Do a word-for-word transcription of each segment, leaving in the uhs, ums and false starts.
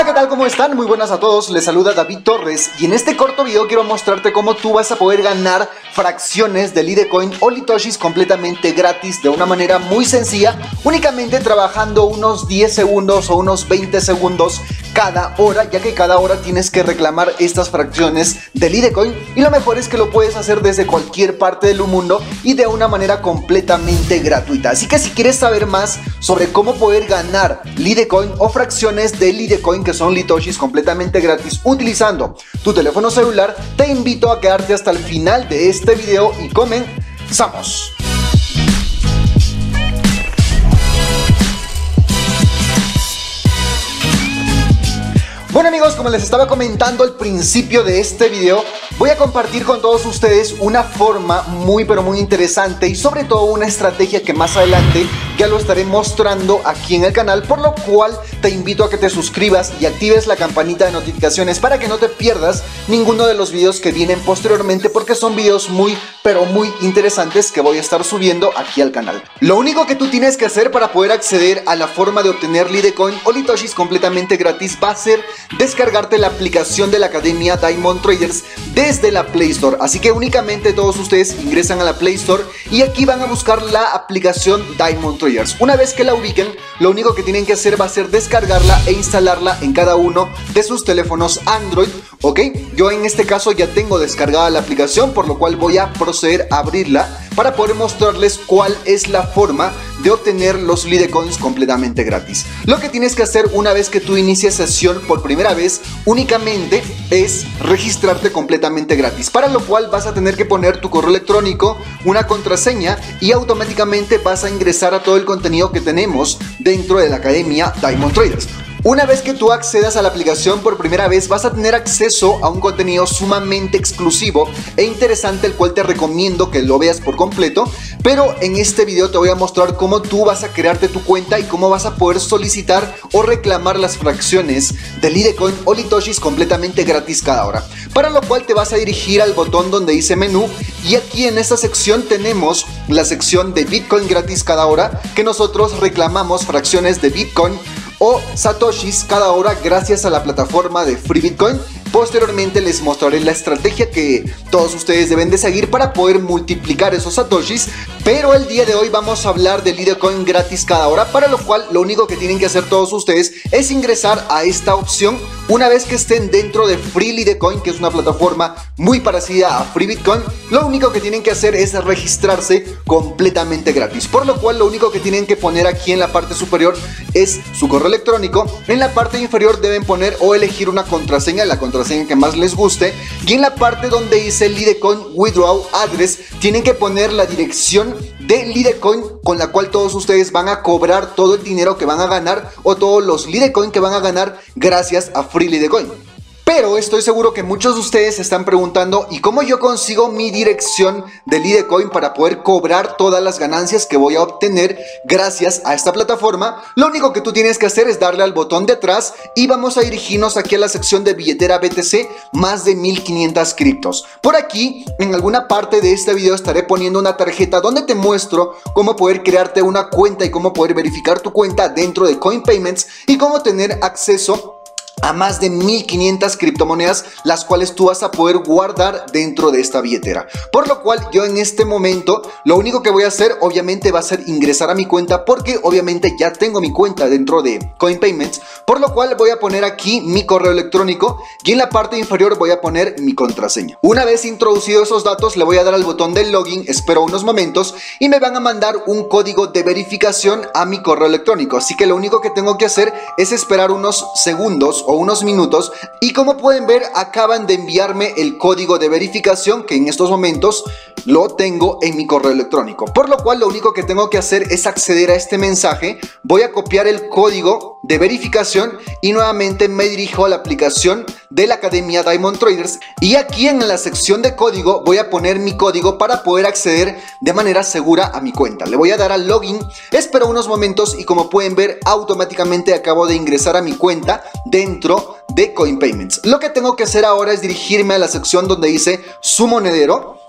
¿qué tal? ¿Cómo están? Muy buenas a todos, les saluda David Torres y en este corto video quiero mostrarte cómo tú vas a poder ganar fracciones de Lidecoin o Litoshis completamente gratis de una manera muy sencilla, únicamente trabajando unos diez segundos o unos veinte segundos cada hora, ya que cada hora tienes que reclamar estas fracciones de Lidecoin y lo mejor es que lo puedes hacer desde cualquier parte del mundo y de una manera completamente gratuita. Así que si quieres saber más sobre cómo poder ganar Lidecoin o fracciones de Lidecoin que son Litoshis completamente gratis utilizando tu teléfono celular, te invito a quedarte hasta el final de este video y comenzamos. Bueno amigos, como les estaba comentando al principio de este video, voy a compartir con todos ustedes una forma muy pero muy interesante y sobre todo una estrategia que más adelante ya lo estaré mostrando aquí en el canal, por lo cual te invito a que te suscribas y actives la campanita de notificaciones para que no te pierdas ninguno de los videos que vienen posteriormente, porque son videos muy pero muy interesantes que voy a estar subiendo aquí al canal. Lo único que tú tienes que hacer para poder acceder a la forma de obtener Lidecoin o Litoshis completamente gratis va a ser descargarte la aplicación de la Academia Diamond Traders desde la Play Store. Así que únicamente todos ustedes ingresan a la Play Store y aquí van a buscar la aplicación Diamond Traders. Una vez que la ubiquen, lo único que tienen que hacer va a ser descargarla e instalarla en cada uno de sus teléfonos Android, ¿ok? Yo en este caso ya tengo descargada la aplicación, por lo cual voy a proceder a abrirla para poder mostrarles cuál es la forma de obtener los Lidecoins completamente gratis. Lo que tienes que hacer una vez que tú inicies sesión por primera vez únicamente es registrarte completamente gratis, para lo cual vas a tener que poner tu correo electrónico, una contraseña y automáticamente vas a ingresar a todo el contenido que tenemos dentro de la Academia Diamond Traders. Una vez que tú accedas a la aplicación por primera vez, vas a tener acceso a un contenido sumamente exclusivo e interesante, el cual te recomiendo que lo veas por completo, pero en este video te voy a mostrar cómo tú vas a crearte tu cuenta y cómo vas a poder solicitar o reclamar las fracciones de Lidecoin o Litoshis completamente gratis cada hora, para lo cual te vas a dirigir al botón donde dice menú y aquí en esta sección tenemos la sección de Bitcoin gratis cada hora, que nosotros reclamamos fracciones de Bitcoin o satoshis cada hora gracias a la plataforma de Free Bitcoin. Posteriormente les mostraré la estrategia que todos ustedes deben de seguir para poder multiplicar esos satoshis, pero el día de hoy vamos a hablar de Lidecoin gratis cada hora, para lo cual lo único que tienen que hacer todos ustedes es ingresar a esta opción. Una vez que estén dentro de Free Lidecoin, que es una plataforma muy parecida a Free Bitcoin, lo único que tienen que hacer es registrarse completamente gratis, por lo cual lo único que tienen que poner aquí en la parte superior es su correo electrónico. En la parte inferior deben poner o elegir una contraseña, la contraseña que más les guste, y en la parte donde dice Lidecoin Withdraw Address tienen que poner la dirección de Lidecoin con la cual todos ustedes van a cobrar todo el dinero que van a ganar o todos los Lidecoin que van a ganar gracias a Free Lidecoin. Pero estoy seguro que muchos de ustedes se están preguntando, ¿y cómo yo consigo mi dirección de Lidecoin para poder cobrar todas las ganancias que voy a obtener gracias a esta plataforma? Lo único que tú tienes que hacer es darle al botón de atrás y vamos a dirigirnos aquí a la sección de billetera B T C, más de mil quinientas criptos. Por aquí, en alguna parte de este video estaré poniendo una tarjeta donde te muestro cómo poder crearte una cuenta y cómo poder verificar tu cuenta dentro de Coin Payments y cómo tener acceso a más de mil quinientas criptomonedas, las cuales tú vas a poder guardar dentro de esta billetera. Por lo cual yo en este momento lo único que voy a hacer obviamente va a ser ingresar a mi cuenta, porque obviamente ya tengo mi cuenta dentro de Coin Payments, por lo cual voy a poner aquí mi correo electrónico y en la parte inferior voy a poner mi contraseña. Una vez introducido esos datos le voy a dar al botón del login, espero unos momentos y me van a mandar un código de verificación a mi correo electrónico, así que lo único que tengo que hacer es esperar unos segundos o unos minutos y como pueden ver acaban de enviarme el código de verificación, que en estos momentos lo tengo en mi correo electrónico, por lo cual lo único que tengo que hacer es acceder a este mensaje. Voy a copiar el código de verificación y nuevamente me dirijo a la aplicación de la Academia Diamond Traders y aquí en la sección de código voy a poner mi código para poder acceder de manera segura a mi cuenta. Le voy a dar al login, espero unos momentos y como pueden ver automáticamente acabo de ingresar a mi cuenta dentro de Coin Payments. Lo que tengo que hacer ahora es dirigirme a la sección donde dice su monedero,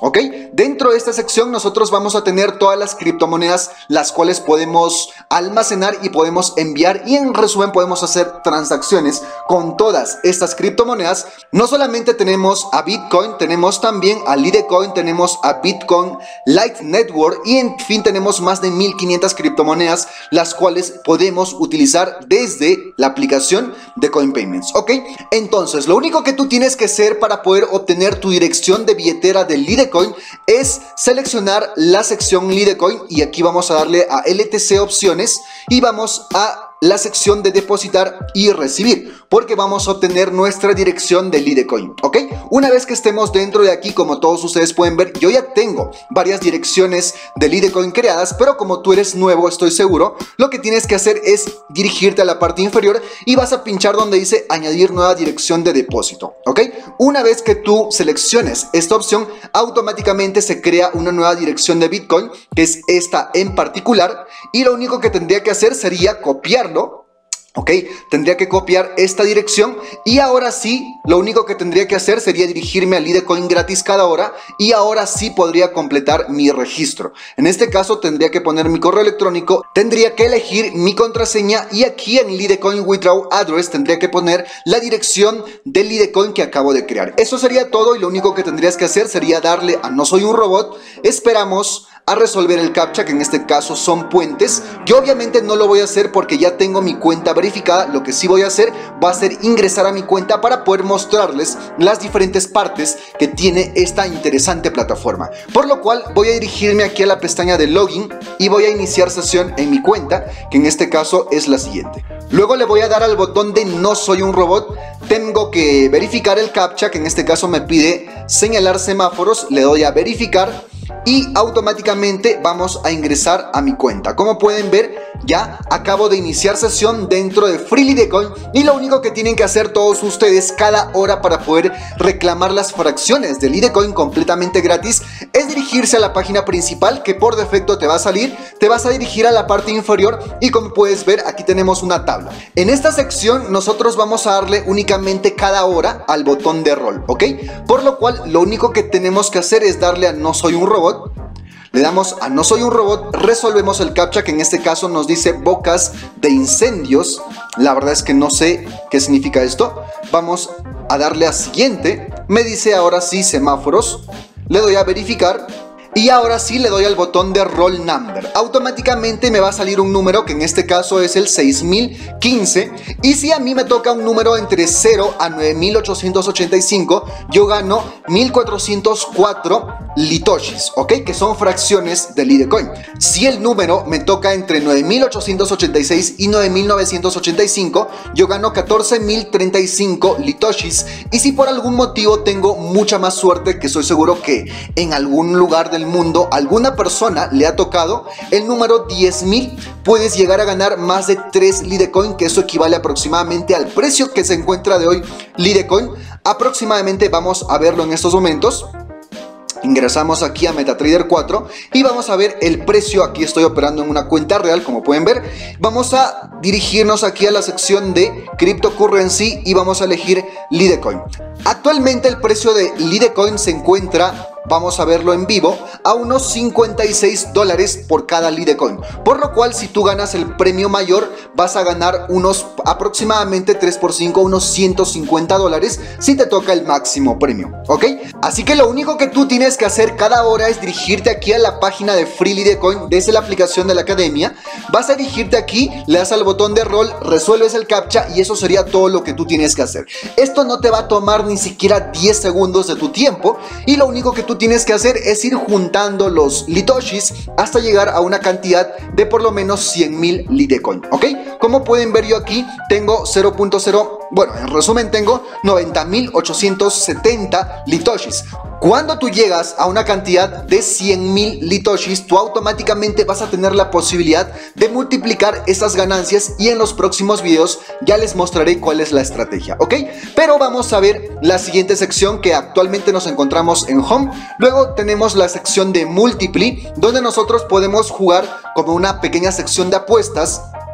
¿ok? Dentro de esta sección nosotros vamos a tener todas las criptomonedas las cuales podemos almacenar y podemos enviar, y en resumen podemos hacer transacciones con todas estas criptomonedas. No solamente tenemos a Bitcoin, tenemos también a Litecoin, tenemos a Bitcoin Light Network y en fin tenemos más de mil quinientas criptomonedas las cuales podemos utilizar desde la aplicación de CoinPayments, ¿ok? Entonces lo único que tú tienes que hacer para poder obtener tu dirección de billetera de Litecoin es seleccionar la sección Litecoin y aquí vamos a darle a L T C opciones y vamos a la sección de depositar y recibir, porque vamos a obtener nuestra dirección de Litecoin, ¿ok? Una vez que estemos dentro de aquí, como todos ustedes pueden ver, yo ya tengo varias direcciones de Litecoin creadas, pero como tú eres nuevo, estoy seguro, lo que tienes que hacer es dirigirte a la parte inferior y vas a pinchar donde dice añadir nueva dirección de depósito, ¿ok? Una vez que tú selecciones esta opción, automáticamente se crea una nueva dirección de Bitcoin, que es esta en particular, y lo único que tendría que hacer sería copiarlo. Ok, tendría que copiar esta dirección y ahora sí, lo único que tendría que hacer sería dirigirme a Litecoin gratis cada hora y ahora sí podría completar mi registro. En este caso tendría que poner mi correo electrónico, tendría que elegir mi contraseña y aquí en Litecoin Withdraw Address tendría que poner la dirección de Litecoin que acabo de crear. Eso sería todo y lo único que tendrías que hacer sería darle a no soy un robot. Esperamos a resolver el captcha, que en este caso son puentes. Yo obviamente no lo voy a hacer porque ya tengo mi cuenta verificada. Lo que sí voy a hacer va a ser ingresar a mi cuenta para poder mostrarles las diferentes partes que tiene esta interesante plataforma, por lo cual voy a dirigirme aquí a la pestaña de login y voy a iniciar sesión en mi cuenta, que en este caso es la siguiente. Luego le voy a dar al botón de no soy un robot. Tengo que verificar el captcha, que en este caso me pide señalar semáforos. Le doy a verificar y automáticamente vamos a ingresar a mi cuenta. Como pueden ver, ya acabo de iniciar sesión dentro de Free Litecoin y lo único que tienen que hacer todos ustedes cada hora para poder reclamar las fracciones de Litecoin completamente gratis es dirigirse a la página principal, que por defecto te va a salir. Te vas a dirigir a la parte inferior y como puedes ver aquí tenemos una tabla. En esta sección nosotros vamos a darle únicamente cada hora al botón de rol, ¿ok? Por lo cual lo único que tenemos que hacer es darle a no soy un robot. Le damos a no soy un robot, resolvemos el captcha, que en este caso nos dice bocas de incendios. La verdad es que no sé qué significa esto. Vamos a darle a siguiente. Me dice ahora sí semáforos. Le doy a verificar. Y ahora sí le doy al botón de roll number. Automáticamente me va a salir un número, que en este caso es el seis mil quince. Y si a mí me toca un número entre cero a nueve mil ochocientos ochenta y cinco, yo gano mil cuatrocientos cuatro litoshis, ¿ok? Que son fracciones de Litecoin. Si el número me toca entre nueve mil ochocientos ochenta y seis y nueve mil novecientos ochenta y cinco, yo gano catorce mil treinta y cinco litoshis. Y si por algún motivo tengo mucha más suerte, que estoy seguro que en algún lugar del mundo alguna persona le ha tocado el número diez mil, puedes llegar a ganar más de tres Litecoin, que eso equivale aproximadamente al precio que se encuentra de hoy Litecoin. Aproximadamente vamos a verlo en estos momentos. Ingresamos aquí a MetaTrader cuatro y vamos a ver el precio. Aquí estoy operando en una cuenta real, como pueden ver. Vamos a dirigirnos aquí a la sección de Cryptocurrency y vamos a elegir Litecoin. Actualmente el precio de Litecoin se encuentra, vamos a verlo en vivo, a unos cincuenta y seis dólares por cada Litecoin. Por lo cual, si tú ganas el premio mayor, vas a ganar unos aproximadamente tres por cinco, unos ciento cincuenta dólares si te toca el máximo premio, ¿ok? Así que lo único que tú tienes que hacer cada hora es dirigirte aquí a la página de Free Litecoin desde la aplicación de la academia. Vas a dirigirte aquí, le das al botón de roll, resuelves el captcha y eso sería todo lo que tú tienes que hacer. Esto no te va a tomar ni siquiera diez segundos de tu tiempo y lo único que tú tienes que hacer es ir juntando los litoshis hasta llegar a una cantidad de por lo menos cien mil Litecoin, ¿ok? Como pueden ver, yo aquí tengo cero punto cero, bueno, en resumen tengo noventa mil ochocientos setenta litoshis. Cuando tú llegas a una cantidad de cien mil litoshis, tú automáticamente vas a tener la posibilidad de multiplicar esas ganancias y en los próximos videos ya les mostraré cuál es la estrategia, ¿ok? Pero vamos a ver la siguiente sección, que actualmente nos encontramos en Home. Luego tenemos la sección de Multiply, donde nosotros podemos jugar como una pequeña sección de apuestas.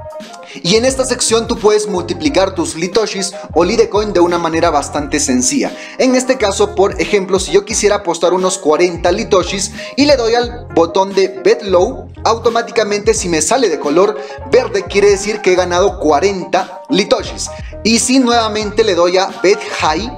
Y en esta sección tú puedes multiplicar tus Litoshis o Litecoin de una manera bastante sencilla. En este caso, por ejemplo, si yo quisiera apostar unos cuarenta Litoshis y le doy al botón de Bet Low, automáticamente si me sale de color verde quiere decir que he ganado cuarenta Litoshis. Y si nuevamente le doy a Bet High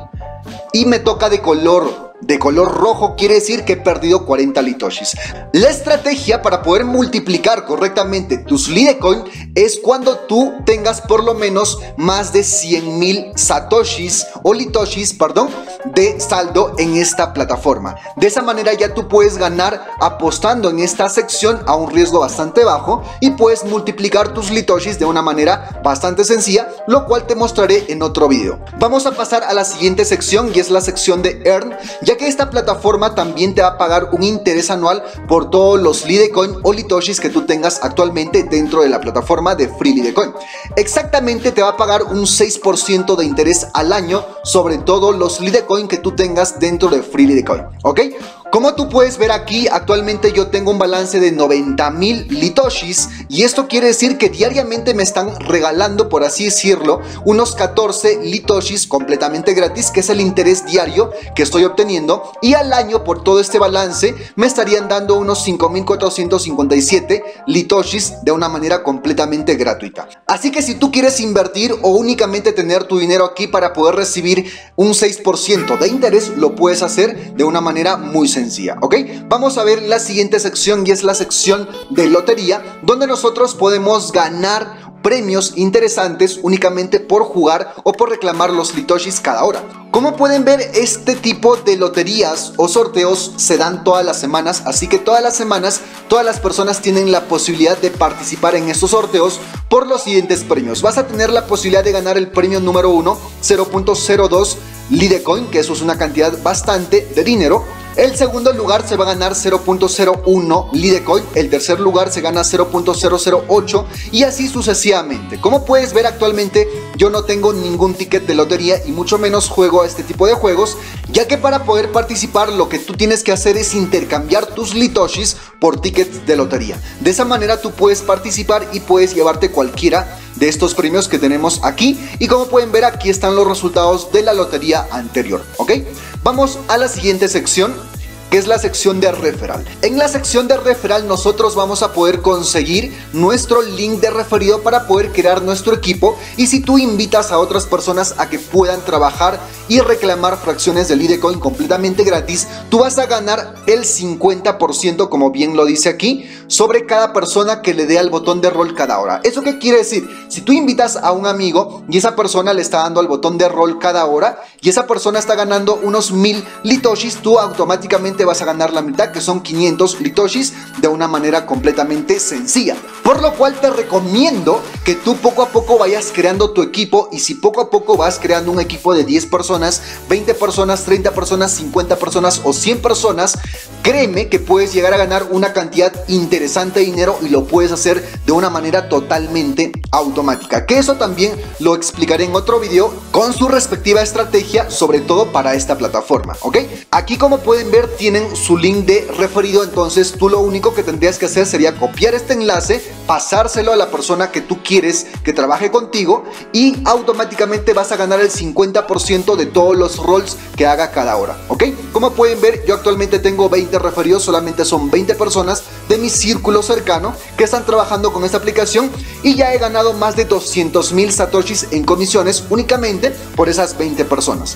y me toca de color de color rojo, quiere decir que he perdido cuarenta Litoshis. La estrategia para poder multiplicar correctamente tus Litecoin es cuando tú tengas por lo menos más de cien mil Satoshis o Litoshis, perdón, de saldo en esta plataforma. De esa manera ya tú puedes ganar apostando en esta sección a un riesgo bastante bajo y puedes multiplicar tus Litoshis de una manera bastante sencilla, lo cual te mostraré en otro video. Vamos a pasar a la siguiente sección y es la sección de Earn, ya que esta plataforma también te va a pagar un interés anual por todos los Litecoin o Litoshis que tú tengas actualmente dentro de la plataforma de Free Litecoin. Exactamente te va a pagar un seis por ciento de interés al año sobre todos los Litecoin que tú tengas dentro de Free Litecoin, ¿ok? Como tú puedes ver aquí, actualmente yo tengo un balance de noventa mil Litoshis y esto quiere decir que diariamente me están regalando, por así decirlo, unos catorce Litoshis completamente gratis, que es el interés diario que estoy obteniendo, y al año por todo este balance me estarían dando unos cinco mil cuatrocientos cincuenta y siete Litoshis de una manera completamente gratuita. Así que si tú quieres invertir o únicamente tener tu dinero aquí para poder recibir un seis por ciento de interés, lo puedes hacer de una manera muy sencilla. ¿Ok? Vamos a ver la siguiente sección y es la sección de lotería, donde nosotros podemos ganar premios interesantes únicamente por jugar o por reclamar los Litoshis cada hora. Como pueden ver, este tipo de loterías o sorteos se dan todas las semanas, así que todas las semanas todas las personas tienen la posibilidad de participar en estos sorteos por los siguientes premios. Vas a tener la posibilidad de ganar el premio número uno, cero punto cero dos Litecoin, que eso es una cantidad bastante de dinero. El segundo lugar se va a ganar cero punto cero uno Litecoin, el tercer lugar se gana cero punto cero cero ocho y así sucesivamente. Como puedes ver, actualmente yo no tengo ningún ticket de lotería y mucho menos juego a este tipo de juegos, ya que para poder participar lo que tú tienes que hacer es intercambiar tus Litoshis por tickets de lotería. De esa manera tú puedes participar y puedes llevarte cualquiera de estos premios que tenemos aquí, y como pueden ver aquí están los resultados de la lotería anterior, ¿ok? Vamos a la siguiente sección, que es la sección de referral. En la sección de referral nosotros vamos a poder conseguir nuestro link de referido para poder crear nuestro equipo, y si tú invitas a otras personas a que puedan trabajar y reclamar fracciones de Litecoin completamente gratis, tú vas a ganar el cincuenta por ciento, como bien lo dice aquí, sobre cada persona que le dé al botón de rol cada hora. ¿Eso qué quiere decir? Si tú invitas a un amigo y esa persona le está dando al botón de rol cada hora y esa persona está ganando unos mil Litoshis, tú automáticamente vas a ganar la mitad, que son quinientos Litoshis, de una manera completamente sencilla. Por lo cual te recomiendo que tú poco a poco vayas creando tu equipo, y si poco a poco vas creando un equipo de diez personas, veinte personas, treinta personas, cincuenta personas o cien personas, créeme que puedes llegar a ganar una cantidad interesante de dinero y lo puedes hacer de una manera totalmente automática, que eso también lo explicaré en otro video con su respectiva estrategia, sobre todo para esta plataforma, ¿ok? Aquí, como pueden ver, tienen su link de referido, entonces tú lo único que tendrías que hacer sería copiar este enlace, pasárselo a la persona que tú quieres que trabaje contigo y automáticamente vas a ganar el cincuenta por ciento de todos los roles que haga cada hora, ¿ok? Como pueden ver, yo actualmente tengo veinte referidos, solamente son veinte personas de mi círculo cercano que están trabajando con esta aplicación, y ya he ganado más de doscientos mil Satoshis en comisiones únicamente por esas veinte personas.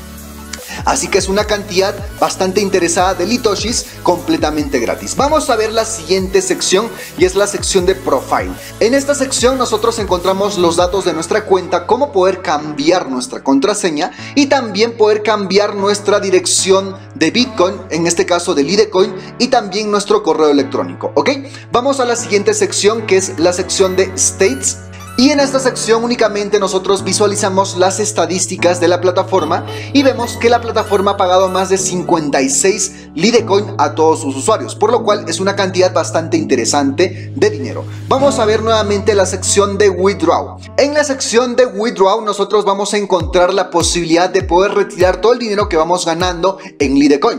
Así que es una cantidad bastante interesada de Litoshis completamente gratis. Vamos a ver la siguiente sección, y es la sección de Profile. En esta sección nosotros encontramos los datos de nuestra cuenta, cómo poder cambiar nuestra contraseña y también poder cambiar nuestra dirección de Bitcoin, en este caso de Litecoin, y también nuestro correo electrónico, ¿ok? Vamos a la siguiente sección, que es la sección de States. Y en esta sección únicamente nosotros visualizamos las estadísticas de la plataforma y vemos que la plataforma ha pagado más de cincuenta y seis Litecoin a todos sus usuarios, por lo cual es una cantidad bastante interesante de dinero. Vamos a ver nuevamente la sección de Withdraw. En la sección de Withdraw nosotros vamos a encontrar la posibilidad de poder retirar todo el dinero que vamos ganando en Litecoin.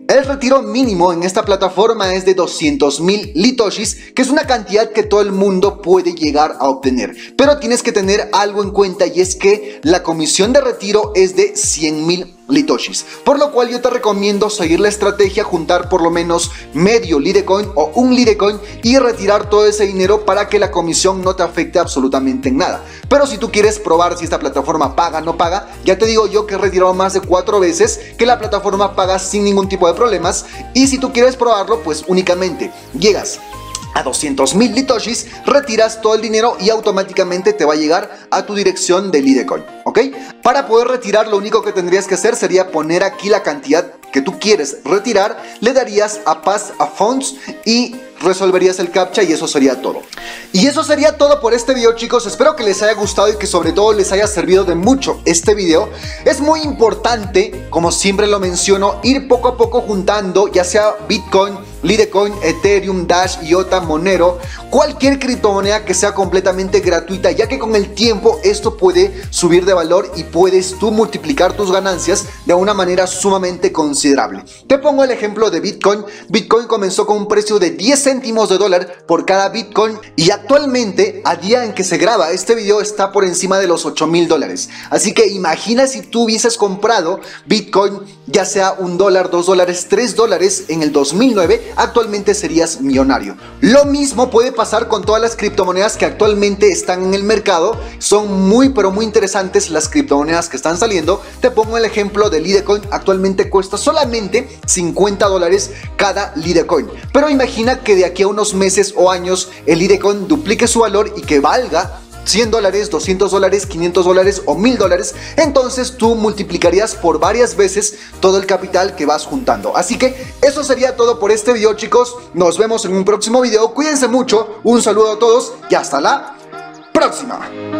El retiro mínimo en esta plataforma es de doscientos mil litoshis, que es una cantidad que todo el mundo puede llegar a obtener. Pero tienes que tener algo en cuenta, y es que la comisión de retiro es de cien mil litoshis, por lo cual yo te recomiendo seguir la estrategia, juntar por lo menos medio Litecoin o un Litecoin y retirar todo ese dinero para que la comisión no te afecte absolutamente en nada. Pero si tú quieres probar si esta plataforma paga o no paga, ya te digo yo que he retirado más de cuatro veces que la plataforma paga sin ningún tipo de problemas, y si tú quieres probarlo, pues únicamente llegas a doscientos mil litoshis, retiras todo el dinero y automáticamente te va a llegar a tu dirección de Litecoin, ¿ok? Para poder retirar, lo único que tendrías que hacer sería poner aquí la cantidad que tú quieres retirar, le darías a Pass a Funds y resolverías el captcha, y eso sería todo. Y eso sería todo por este video, chicos. Espero que les haya gustado y que sobre todo les haya servido de mucho este video. Es muy importante, como siempre lo menciono, ir poco a poco juntando, ya sea Bitcoin, Litecoin, Ethereum, Dash, I O T A, Monero, cualquier criptomoneda que sea completamente gratuita, ya que con el tiempo esto puede subir de valor y puedes tú multiplicar tus ganancias de una manera sumamente considerable. Te pongo el ejemplo de Bitcoin. Bitcoin comenzó con un precio de diez céntimos de dólar por cada Bitcoin, y actualmente, a día en que se graba este video, está por encima de los ocho mil dólares. Así que imagina si tú hubieses comprado Bitcoin, ya sea un dólar, dos dólares, tres dólares en el dos mil nueve, actualmente serías millonario. Lo mismo puede pasar con todas las criptomonedas que actualmente están en el mercado. Son muy pero muy interesantes las criptomonedas que están saliendo. Te pongo el ejemplo de Litecoin. Actualmente cuesta solamente cincuenta dólares cada Litecoin, pero imagina que de aquí a unos meses o años el Litecoin duplique su valor y que valga cien dólares, doscientos dólares, quinientos dólares o mil dólares. Entonces tú multiplicarías por varias veces todo el capital que vas juntando. Así que eso sería todo por este video, chicos. Nos vemos en un próximo video. Cuídense mucho, un saludo a todos y hasta la próxima.